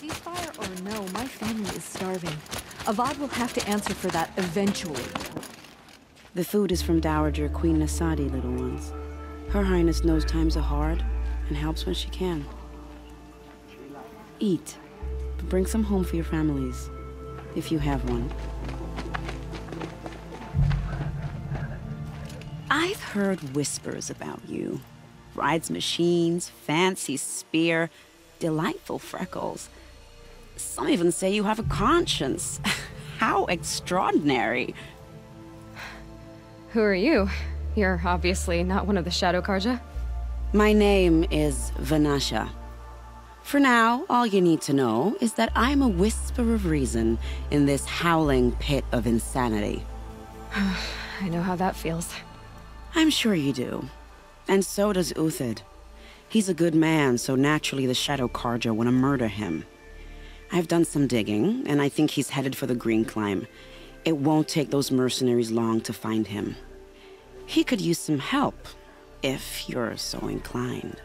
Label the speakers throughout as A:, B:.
A: Ceasefire or no, my family is starving. Avad will have to answer for that eventually.
B: The food is from Dowager Queen Nasadi, little ones. Her Highness knows times are hard and helps when she can. Eat, but bring some home for your families, if you have one. I've heard whispers about you. Rides machines, fancy spear, delightful freckles. Some even say you have a conscience. How extraordinary.
C: Who are you? You're obviously not one of the Shadow Carja.
B: My name is Vanasha. For now, all you need to know is that I'm a whisper of reason in this howling pit of insanity.
C: I know how that feels.
B: I'm sure you do. And so does Uthid. He's a good man, so naturally the Shadow Carja want to murder him. I've done some digging, and I think he's headed for the Green Climb. It won't take those mercenaries long to find him. He could use some help, if you're so inclined.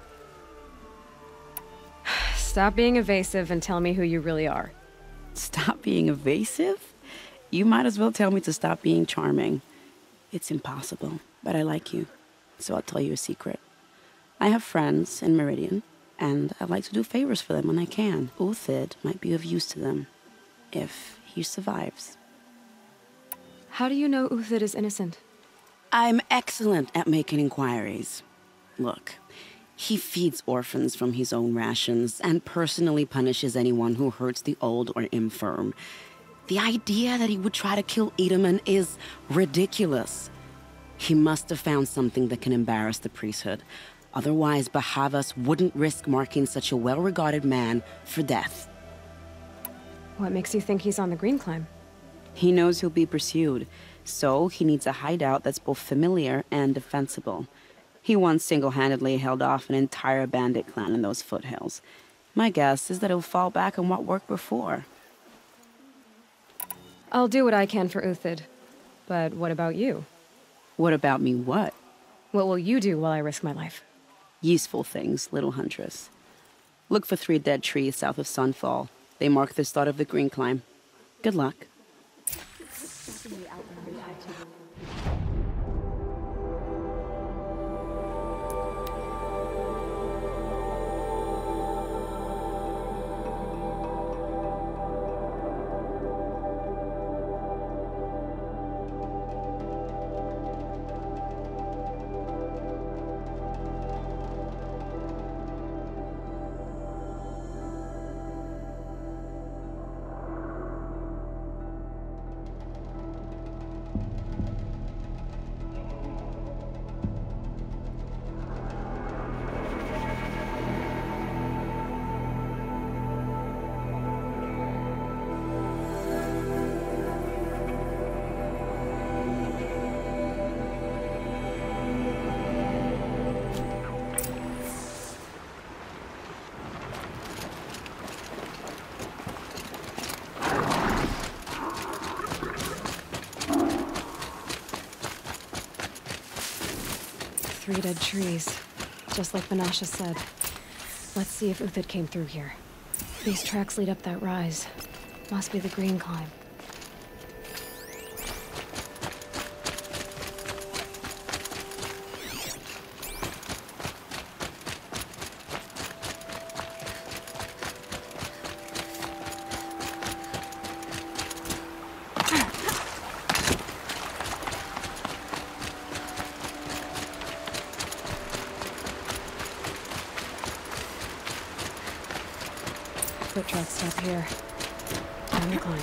C: Stop being evasive and tell me who you really are.
B: Stop being evasive? You might as well tell me to stop being charming. It's impossible, but I like you, so I'll tell you a secret. I have friends in Meridian, and I like to do favors for them when I can. Uthid might be of use to them, if he survives.
C: How do you know Uthid is innocent?
B: I'm excellent at making inquiries. Look, he feeds orphans from his own rations and personally punishes anyone who hurts the old or infirm. The idea that he would try to kill Edaman is ridiculous. He must have found something that can embarrass the priesthood. Otherwise, Bahavas wouldn't risk marking such a well-regarded man for death.
C: What makes you think he's on the Green Climb?
B: He knows he'll be pursued, so he needs a hideout that's both familiar and defensible. He once single-handedly held off an entire bandit clan in those foothills. My guess is that he'll fall back on what worked before.
C: I'll do what I can for Uthid. But what about you?
B: What about me what?
C: What will you do while I risk my life?
B: Useful things, little huntress. Look for 3 dead trees south of Sunfall. They mark the start of the Green Climb. Good luck.
C: Three dead trees, just like Vanasha said. Let's see if Uthid came through here. These tracks lead up that rise. Must be the Green Climb. Foot tracks stop here. Down the climb.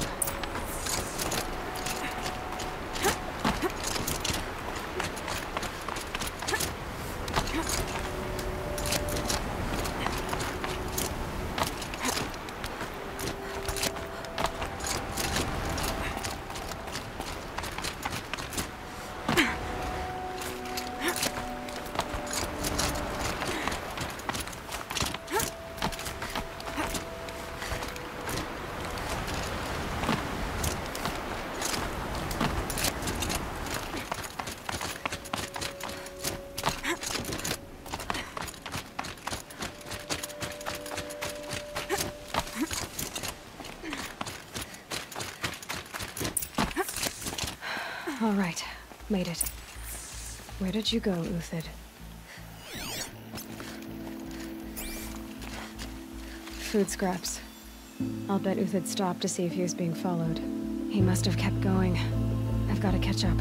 C: Alright, made it. Where did you go, Uthid? Food scraps. I'll bet Uthid stopped to see if he was being followed. He must have kept going. I've got to catch up.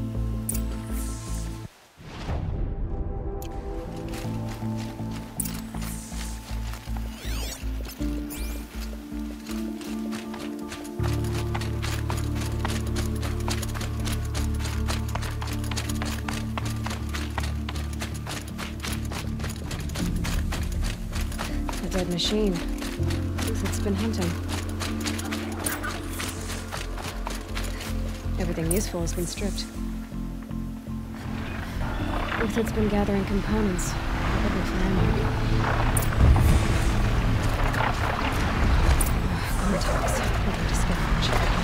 C: A dead machine. Uthid's been hunting. Everything useful has been stripped. Uthid's been gathering components, probably for ammo. Cortex, looking to scavenge.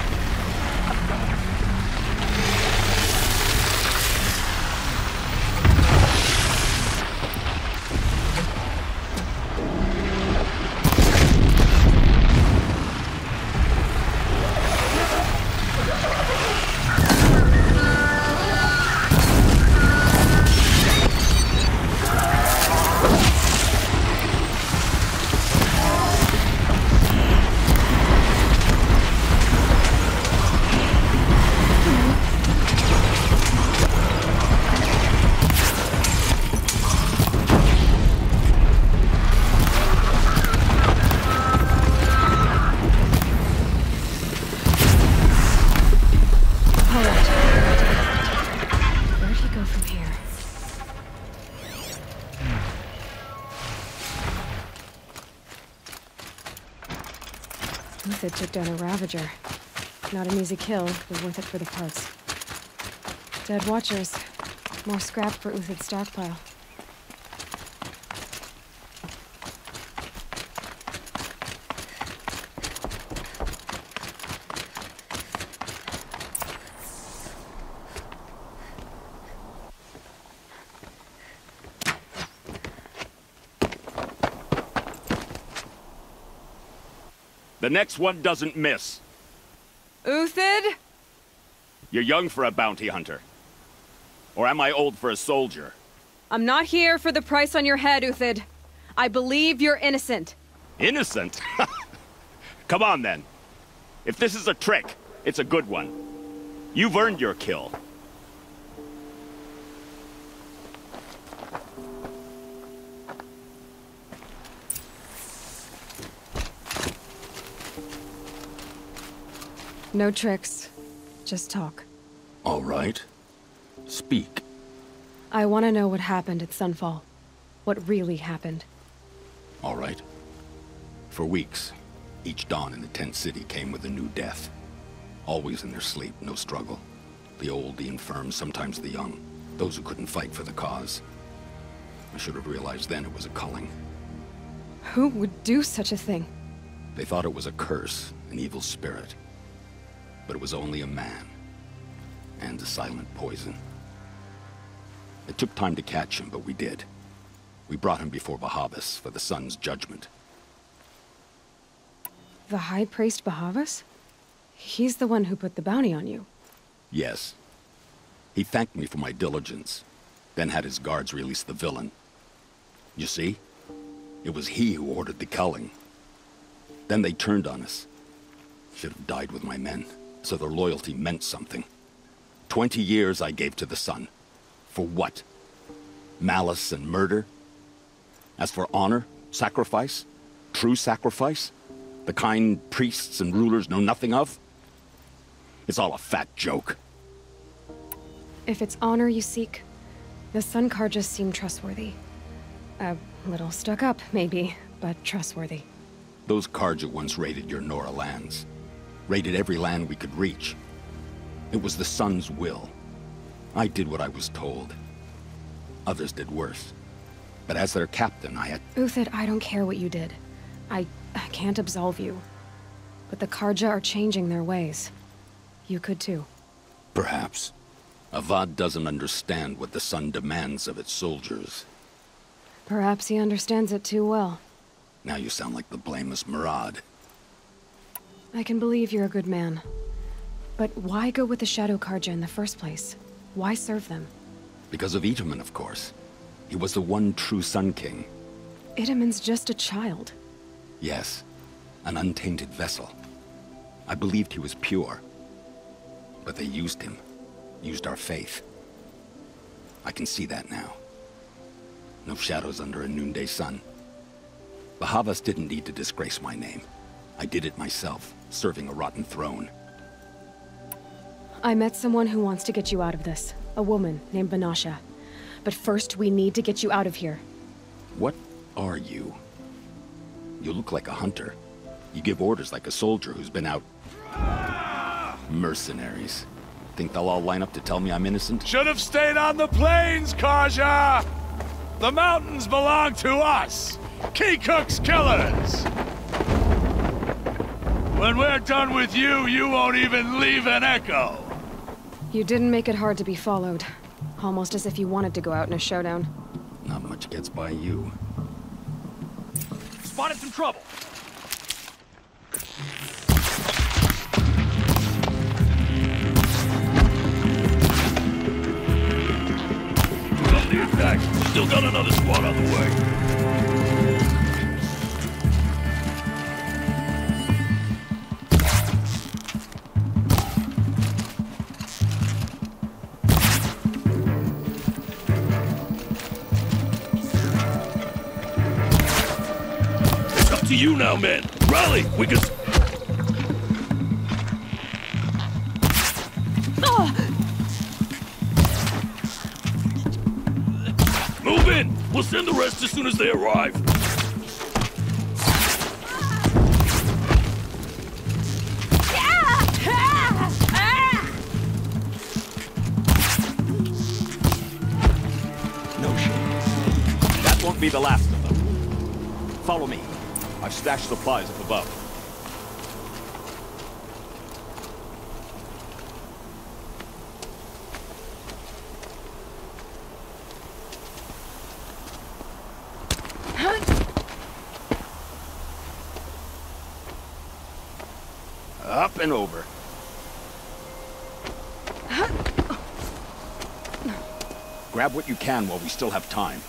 C: Uthid took down a Ravager. Not an easy kill, but worth it for the parts. Dead Watchers. More scrap for Uthid's stockpile.
D: The next one doesn't miss.
A: Uthid?
D: You're young for a bounty hunter. Or am I old for a soldier?
A: I'm not here for the price on your head, Uthid. I believe you're innocent.
D: Innocent? Come on, then. If this is a trick, it's a good one. You've earned your kill.
C: No tricks. Just talk.
E: All right. Speak.
C: I want to know what happened at Sunfall. What really happened.
E: All right. For weeks, each dawn in the tent city came with a new death. Always in their sleep, no struggle. The old, the infirm, sometimes the young. Those who couldn't fight for the cause. I should have realized then it was a culling.
C: Who would do such a thing?
E: They thought it was a curse, an evil spirit. But it was only a man. And a silent poison. It took time to catch him, but we did. We brought him before Bahavas for the sun's judgment.
C: The High Priest Bahavas? He's the one who put the bounty on you.
E: Yes. He thanked me for my diligence, then had his guards release the villain. You see? It was he who ordered the culling. Then they turned on us. Should have died with my men, so their loyalty meant something. 20 years I gave to the sun. For what? Malice and murder? As for honor, sacrifice, true sacrifice, the kind priests and rulers know nothing of? It's all a fat joke.
C: If it's honor you seek, the Sun Carja seem trustworthy. A little stuck up, maybe, but trustworthy.
E: Those Carja once raided your Nora lands. Raided every land we could reach. It was the Sun's will. I did what I was told. Others did worse. But as their captain, I had...
C: Uthid, I don't care what you did. I can't absolve you. But the Carja are changing their ways. You could too.
E: Perhaps. Avad doesn't understand what the Sun demands of its soldiers.
C: Perhaps he understands it too well.
E: Now you sound like the blameless Murad.
C: I can believe you're a good man. But why go with the Shadow Carja in the first place? Why serve them?
E: Because of Itamen, of course. He was the one true Sun King.
C: Itamen's just a child.
E: Yes, an untainted vessel. I believed he was pure. But they used him. Used our faith. I can see that now. No shadows under a noonday sun. Bahavas didn't need to disgrace my name. I did it myself, serving a rotten throne.
C: I met someone who wants to get you out of this. A woman named Banasha. But first, we need to get you out of here.
E: What are you? You look like a hunter. You give orders like a soldier who's been out... Mercenaries. Think they'll all line up to tell me I'm innocent?
F: Should have stayed on the plains, Carja! The mountains belong to us! Keekook's killers! When we're done with you, you won't even leave an echo!
C: You didn't make it hard to be followed. Almost as if you wanted to go out in a showdown.
E: Not much gets by you.
F: Spotted some trouble! From the attack, still got another squad on the way. To you now, men. Rally! We can... Move in! We'll send the rest as soon as they arrive.
D: No shit. That won't be the last of them. Follow me. I've stashed supplies up above. Up and over. Grab what you can while we still have time.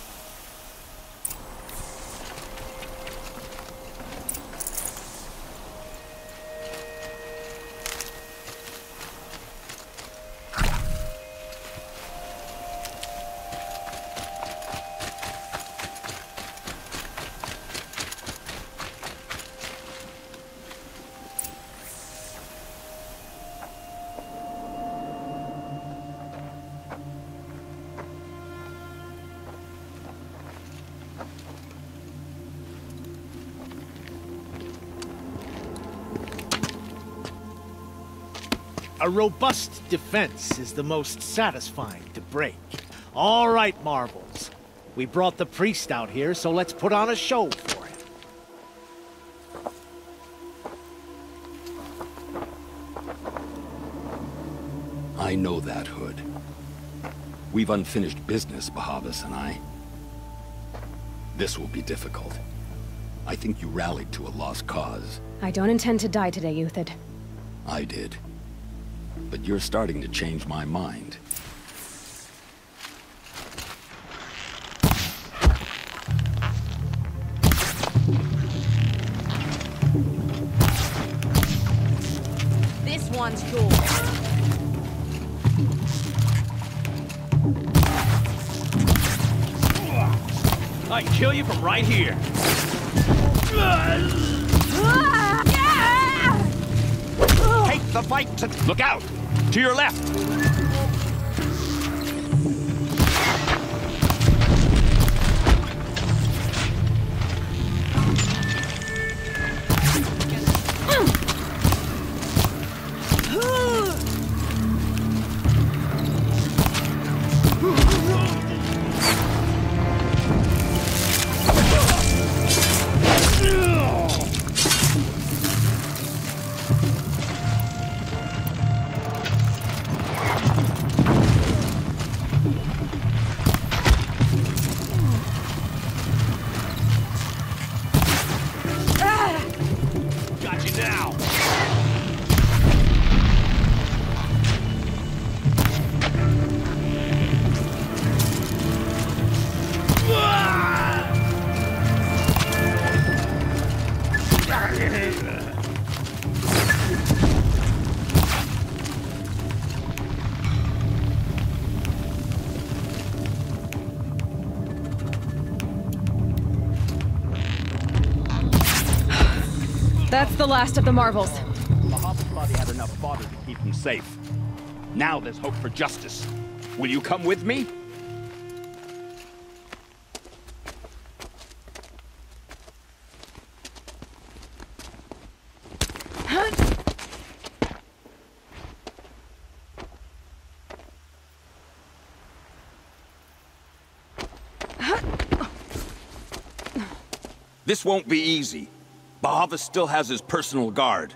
G: A robust defense is the most satisfying to break. All right, Marbles. We brought the priest out here, so let's put on a show for him.
E: I know that, Hood. We've unfinished business, Bahavas and I. This will be difficult. I think you rallied to a lost cause.
C: I don't intend to die today, Uthid.
E: I did. But you're starting to change my mind.
A: This one's yours.
F: I can kill you from right here.
D: Take the fight to... Look out! To your left!
C: That's the last of the marvels.
D: Bahavas thought he had enough fodder to keep him safe. Now there's hope for justice. Will you come with me? This won't be easy. Bahavas still has his personal guard.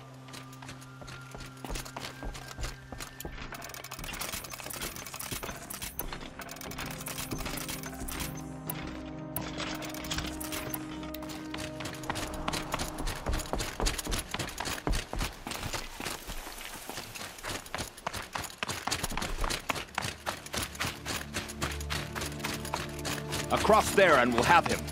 D: Across there and we'll have him.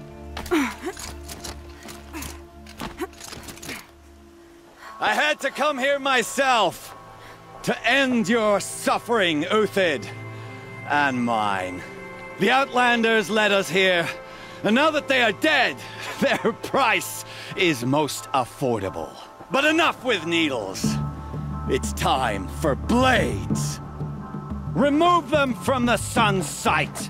H: I had to come here myself to end your suffering, Uthid, and mine. The Outlanders led us here, and now that they are dead, their price is most affordable. But enough with needles. It's time for blades. Remove them from the sun's sight.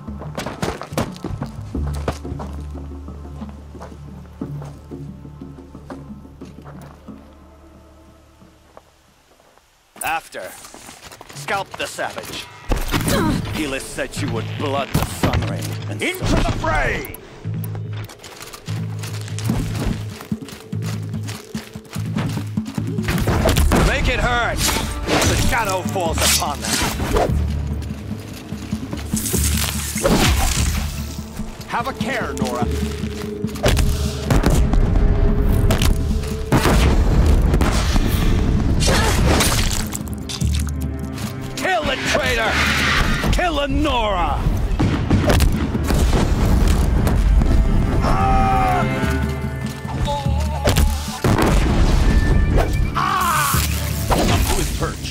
H: After, scalp the savage. Helis said she would blood the sun ring and
D: into the fray!
H: Make it hurt as the shadow falls upon them.
D: Have a care, Nora.
H: Kill the traitor! Kill the Nora!
D: Up to his perch.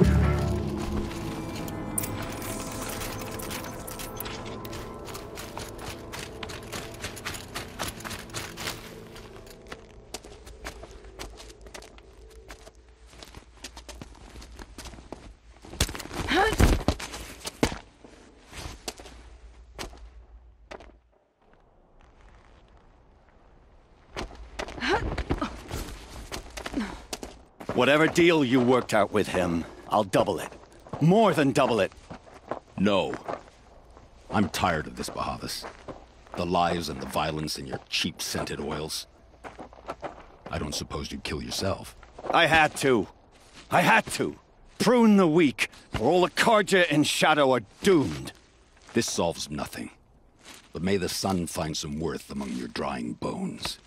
H: Whatever deal you worked out with him, I'll double it. More than double it.
E: No. I'm tired of this, Bahavas. The lies and the violence and your cheap scented oils. I don't suppose you'd kill yourself.
H: I had to. I had to. Prune the weak, or all the Carja in Shadow are doomed.
E: This solves nothing. But may the sun find some worth among your drying bones.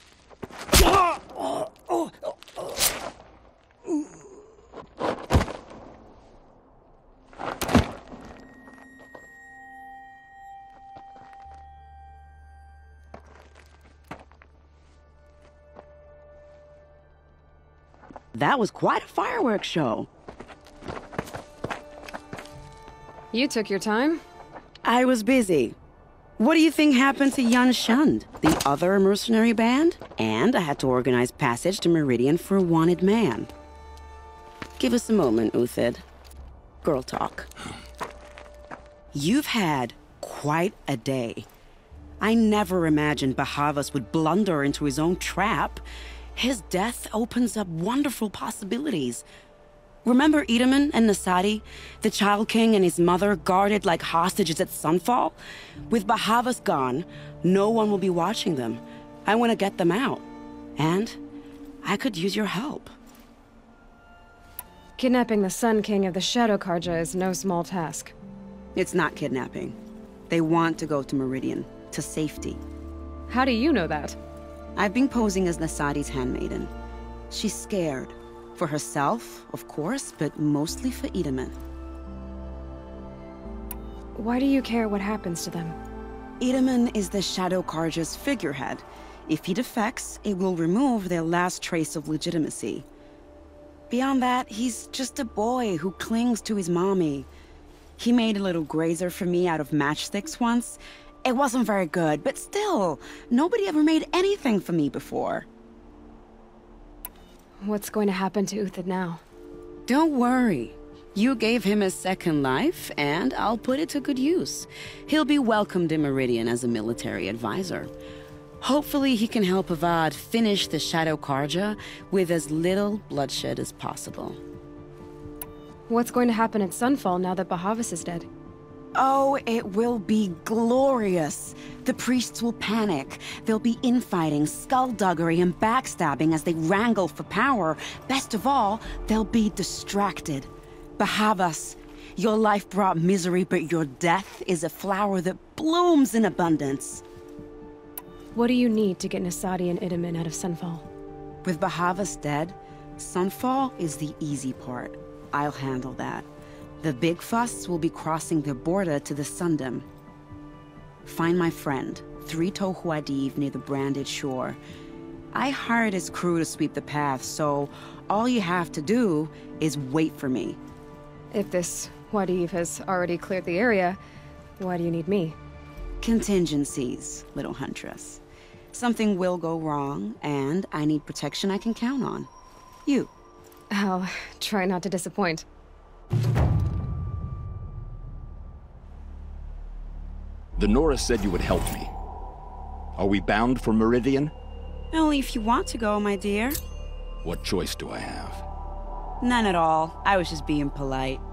B: That was quite a fireworks show.
C: You took your time?
B: I was busy. What do you think happened to Yan Shund, the other mercenary band? And I had to organize passage to Meridian for a wanted man. Give us a moment, Uthid. Girl talk. You've had quite a day. I never imagined Bahavas would blunder into his own trap. His death opens up wonderful possibilities. Remember Itamen and Nasadi? The Child King and his mother guarded like hostages at sunfall? With Bahavas gone, no one will be watching them. I want to get them out. And I could use your help.
C: Kidnapping the Sun King of the Shadow Carja is no small task.
B: It's not kidnapping. They want to go to Meridian, to safety.
C: How do you know that?
B: I've been posing as Nasadi's handmaiden. She's scared. For herself, of course, but mostly for Itamen.
C: Why do you care what happens to them?
B: Itamen is the Shadow Carja's figurehead. If he defects, it will remove their last trace of legitimacy. Beyond that, he's just a boy who clings to his mommy. He made a little grazer for me out of matchsticks once. It wasn't very good, but still, nobody ever made anything for me before.
C: What's going to happen to Uthid now?
B: Don't worry. You gave him a second life, and I'll put it to good use. He'll be welcomed in Meridian as a military advisor. Hopefully he can help Avad finish the Shadow Carja with as little bloodshed as possible.
C: What's going to happen at Sunfall now that Bahavas is dead?
B: Oh, it will be glorious. The priests will panic. There'll be infighting, skullduggery, and backstabbing as they wrangle for power. Best of all, they'll be distracted. Bahavas, your life brought misery, but your death is a flower that blooms in abundance.
C: What do you need to get Nasadi and Idaman out of Sunfall?
B: With Bahavas dead, Sunfall is the easy part. I'll handle that. The big fuss will be crossing the border to the Sundom. Find my friend, 3 Tohuadiv near the Branded Shore. I hired his crew to sweep the path, so all you have to do is wait for me.
C: If this Wadiv has already cleared the area, why do you need me?
B: Contingencies, little huntress. Something will go wrong, and I need protection I can count on. You.
C: I'll try not to disappoint.
E: The Nora said you would help me. Are we bound for Meridian?
B: Only if you want to go, my dear.
E: What choice do I have?
B: None at all. I was just being polite.